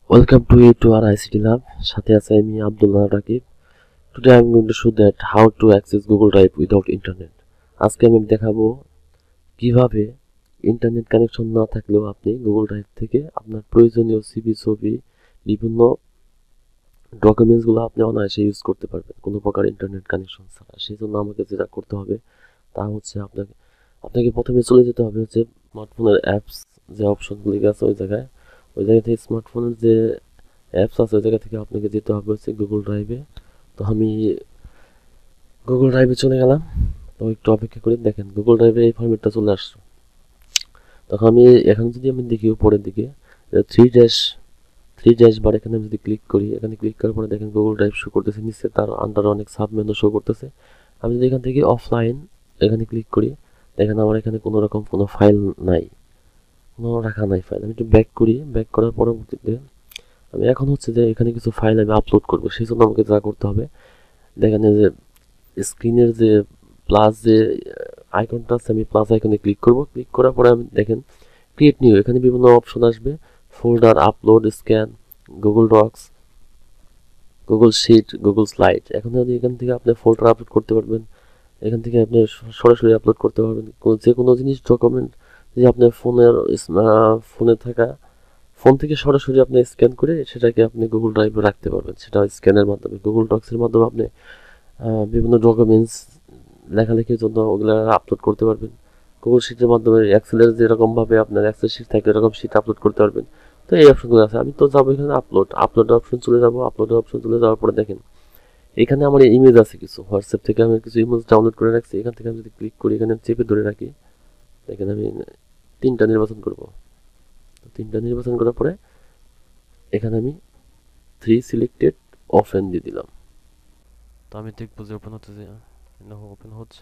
Welcome to our ICT lab. সাথে আছে আমি Abdullah Rakib. Today I'm going to show that how to access Google Drive without internet. আজকে আমি দেখাবো কিভাবে ইন্টারনেট কানেকশন না থাকলেও আপনি Google Drive থেকে আপনার প্রয়োজনীয় সিভি ছবি বিভিন্ন ডকুমেন্টসগুলো আপনি অনায়াসে ইউজ করতে পারবেন কোনো প্রকার ইন্টারনেট কানেকশন ছাড়া। সেই জন্য আমাকে যেটা করতে হবে তা হচ্ছে আপনাকে প্রথমে চলে যেতে হবে হচ্ছে স্মার্টফোনের অ্যাপস যে অপশনগুলি আছে ওই জায়গা থেকে স্মার্টফোনের যে অ্যাপস আছে ওই জায়গা থেকে আপনাকে যেতে হবে হচ্ছে গুগল ড্রাইভে। তো আমি গুগল ড্রাইভে চলে গেলাম। তো একটু অপেক্ষা করে দেখেন গুগল ড্রাইভে এই ফরম্যাটটা চলে আসছে। তখন আমি এখন যদি আমি দেখি উপরের দিকে থ্রি ড্যাশ বার এখানে আমি যদি ক্লিক করি, এখানে ক্লিক করার পরে দেখেন গুগল ড্রাইভ শো করতেছে, নিচে তার আন্ডারে অনেক সাব মেনু শো করতেছে। আমি যদি এখান থেকে অফলাইন এখানে ক্লিক করি, দেখেন আমার এখানে কোনো রকম কোনো ফাইল নাই, কোনো রাখা নাই ফাইল। আমি একটু ব্যাক করি, ব্যাক করার পরবর্তীতে আমি এখন হচ্ছে যে এখানে কিছু ফাইল আমি আপলোড করব। সেই জন্য আমাকে যা করতে হবে দেখেন যে স্ক্রিনের যে প্লাস যে আইকনটা আছে, আমি প্লাস আইকনে ক্লিক করব। ক্লিক করার পরে আমি দেখেন ক্রিয়েট নিউ, এখানে বিভিন্ন অপশন আসবে, folder, upload, scan, Google Docs, Google Sheet, Google Slide. এখন যদি এখান থেকে আপনি ফোল্ডার আপলোড করতে পারবেন, এখান থেকে আপনি সরাসরি আপলোড করতে পারবেন যে কোনো জিনিস ডকুমেন্ট যে আপনার ফোনে থাকা, ফোন থেকে সরাসরি আপনি স্ক্যান করে সেটাকে আপনি গুগল ড্রাইভে রাখতে পারবেন। সেটা স্ক্যানের মাধ্যমে, গুগল ডক্সের মাধ্যমে আপনি বিভিন্ন ডকুমেন্টস লেখালেখির জন্য ওগুলো আপলোড করতে পারবেন। গুগল শিটের মাধ্যমে এক্সেলের যেরকমভাবে আপনার এক্সেল শিট থাকে এরকম শিট আপলোড করতে পারবেন। তো এই অপশনগুলো আছে। আমি তো যাবো এখানে আপলোড অপশন চলে যাবো। আপলোড অপশন চলে যাওয়ার পরে দেখেন এখানে আমার ইমেজ আছে কিছু, হোয়াটসঅ্যাপ থেকে আমি কিছু ইমেজ ডাউনলোড করে রাখছি। এখান থেকে আমি যদি ক্লিক করি, এখানে চেপে ধরে রাখি, দেখেন আমি তিনটা নির্বাচন করব। তিনটা নির্বাচন করার পরে এখানে আমি থ্রি সিলেক্টেড ওপেন দিয়ে দিলাম। তো আমি দেখবো যে ওপেন হচ্ছে, ওপেন হচ্ছে,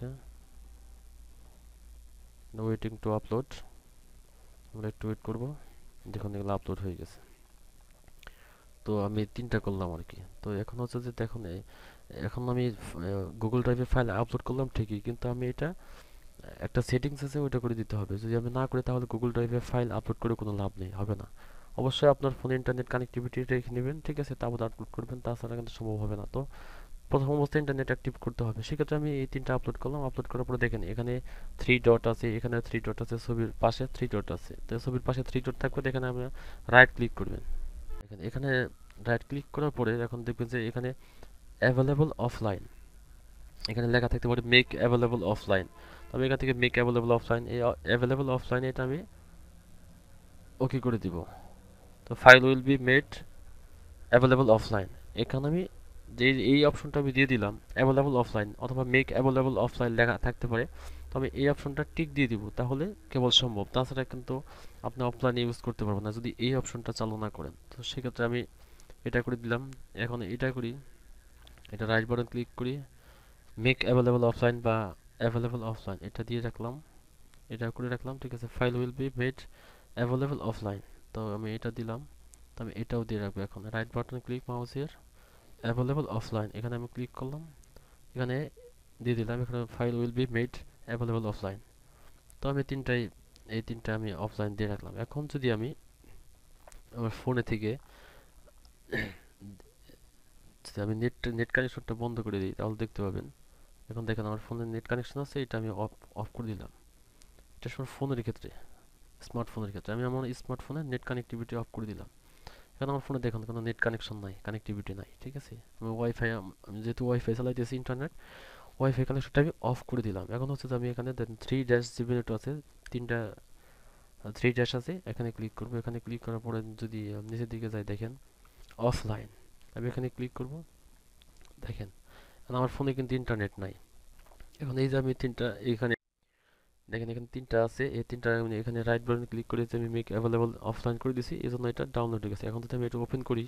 ওয়েটিং টু আপলোড। আমরা একটু ওয়েট করবো, দেখুন এগুলো আপলোড হয়ে গেছে। তো আমি তিনটা করলাম আর কি। তো এখন হচ্ছে যে দেখুন এখন আমি গুগল ড্রাইভে ফাইল আপলোড করলাম ঠিকই, কিন্তু আমি এটা একটা সেটিংস আছে ওইটা করে দিতে হবে। যদি আমি না করি তাহলে গুগল ড্রাইভে ফাইল আপলোড করে কোনো লাভ নেই, হবে না। অবশ্যই আপনার ফোনে ইন্টারনেট কানেক্টিভিটি রেখে নেবেন, ঠিক আছে, তারপর আপলোড করবেন, তাছাড়া কিন্তু সম্ভব হবে না। তো প্রথম অবস্থায় ইন্টারনেট অ্যাক্টিভ করতে হবে। সেক্ষেত্রে আমি এই তিনটা আপলোড করলাম। আপলোড করার পরে দেখেন এখানে থ্রি ডট আছে, এখানে থ্রি ডট আছে, ছবির পাশে থ্রি ডট আছে। তো ছবির পাশে থ্রি ডট থাকবে, এখানে আপনি রাইট ক্লিক করবেন। দেখেন এখানে রাইট ক্লিক করার পরে এখন দেখবেন যে এখানে অ্যাভেলেবল অফলাইন এখানে লেখা থাকতে পারে মেক অ্যাভেলেবল অফলাইন। তো আমি এখান থেকে মেক অ্যাভেলেবল অফলাইন, এই অ্যাভেলেবল অফলাইন এটা আমি ওকে করে দিব। তো file will be made available offline, এখানে আমি যে এই অপশনটা আমি দিয়ে দিলাম অ্যাভেলেবল অফলাইন অথবা মেক অ্যাভেলেবল অফলাইন লেখা থাকতে পারে। তো আমি এই অপশনটা টিক দিয়ে দিব, তাহলে কেবল সম্ভব, তাছাড়া কিন্তু আপনি অফলাইন ইউজ করতে পারবেন না যদি এই অপশনটা চালু না করেন। তো সেক্ষেত্রে আমি এটা করে দিলাম। এখন এটা করি, এটা রাইট বাটন ক্লিক করি, মেক অ্যাভেলেবল অফলাইন বা অ্যাভেলেবল অফলাইন এটা দিয়ে রাখলাম, এটা করে রাখলাম, ঠিক আছে। File will be made available offline, তো আমি এটা দিলাম। তো আমি এটাও দিয়ে রাখবো। এখন রাইট বাটন ক্লিক, মাউসের অ্যাভেলেবল অফলাইন এখানে আমি ক্লিক করলাম, এখানে দিয়ে দিলাম, এখানে file will be made available offline. তো আমি এই তিনটা আমি অফলাইন দিয়ে রাখলাম। এখন যদি আমি আমার ফোনে থেকে যদি আমি নেট কানেকশনটা বন্ধ করে দিই তাহলে দেখতে পাবেন, এখন দেখেন আমার ফোনে নেট কানেকশন আছে, এটা আমি অফ অফ করে দিলাম। এটা আমার ফোনের ক্ষেত্রে, স্মার্টফোনের ক্ষেত্রে আমি আমার স্মার্টফোনে নেট কানেক্টিভিটি অফ করে দিলাম। এখন আমার ফোনে দেখুন কোনো নেট কানেকশন নাই, কানেক্টিভিটি নাই, ঠিক আছে। আমি আমি যেহেতু ওয়াইফাই চালাইতেছি ইন্টারনেট, ওয়াইফাই কানেকশনটা আমি অফ করে দিলাম। এখন হচ্ছে যে আমি এখানে দেখেন থ্রি ড্যাশ জিবি নেট আছে, তিনটা থ্রি ড্যাশ আছে, এখানে ক্লিক করবো। এখানে ক্লিক করার পরে যদি নিচের দিকে যাই দেখেন অফলাইন, আমি এখানে ক্লিক করব। দেখেন আমার ফোনে কিন্তু ইন্টারনেট নাই। এখন এই যে আমি তিনটা এখানে দেখেন এখানে তিনটা আছে, এই তিনটা আমি এখানে রাইট বাটন ক্লিক করে আমি মেক অ্যাভেলেবল অফলাইন করে দিছি, এই জন্য এটা ডাউনলোড হয়ে গেছে। এখন যদি আমি এটা ওপেন করি,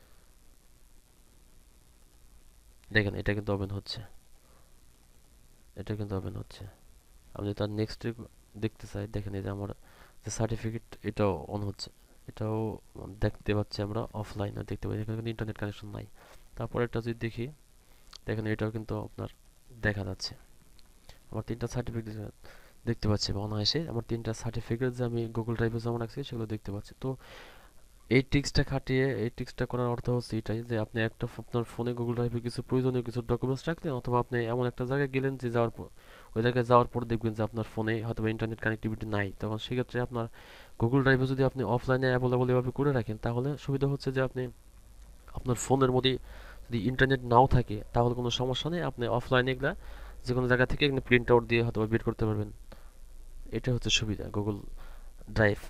দেখেন এটা কিন্তু ওপেন হচ্ছে, এটা কিন্তু ওপেন হচ্ছে। আমি যদি তার নেক্সট দেখতে চাই, দেখেন এই যে আমার যে সার্টিফিকেট এটাও অন হচ্ছে, এটাও দেখতে পাচ্ছি আমরা অফলাইনে দেখতে পাচ্ছি, এখানে কিন্তু ইন্টারনেট কানেকশন নাই। তারপর একটা যদি দেখি, দেখেন এটাও কিন্তু আপনার দেখা যাচ্ছে, আমার তিনটা সার্টিফিকেট দেখতে পাচ্ছি, বা অনায়াসে আমার তিনটা সার্টিফিকেট যে আমি গুগল ড্রাইভে জমা রাখছি সেগুলো দেখতে পাচ্ছি। তো এই ট্রিক্সটা করার অর্থ হচ্ছে এটাই যে আপনি একটা আপনার ফোনে গুগল ড্রাইভে কিছু প্রয়োজনীয় কিছু ডকুমেন্টস রাখলেন, অথবা আপনি এমন একটা জায়গায় গেলেন যে যাওয়ার পর ওই জায়গায় যাওয়ার পর দেখবেন যে আপনার ফোনে হয়তো ইন্টারনেট কানেক্টিভিটি নাই, তখন সেক্ষেত্রে আপনার গুগল ড্রাইভে যদি আপনি অফলাইনে অ্যাভেলেবল এভাবে করে রাখেন, তাহলে সুবিধা হচ্ছে যে আপনি আপনার ফোনের মধ্যে যদি ইন্টারনেট নাও থাকে তাহলে কোনো সমস্যা নেই, আপনি অফলাইনে এগুলা যে কোনো জায়গা থেকে প্রিন্ট আউট দিয়ে হয়তো বের করতে পারবেন। এটা হচ্ছে সুবিধা গুগল ড্রাইভ।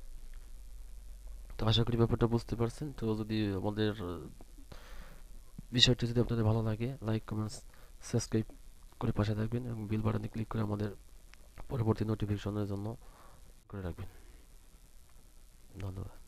তো আশা করি ব্যাপারটা বুঝতে পারছেন। তো যদি আমাদের বিষয়টি যদি আপনাদের ভালো লাগে, লাইক কমেন্টস সাবস্ক্রাইব করে পাশে থাকবেন এবং বেল বাটনে ক্লিক করে আমাদের পরবর্তী নোটিফিকেশনের জন্য করে রাখবেন। ধন্যবাদ।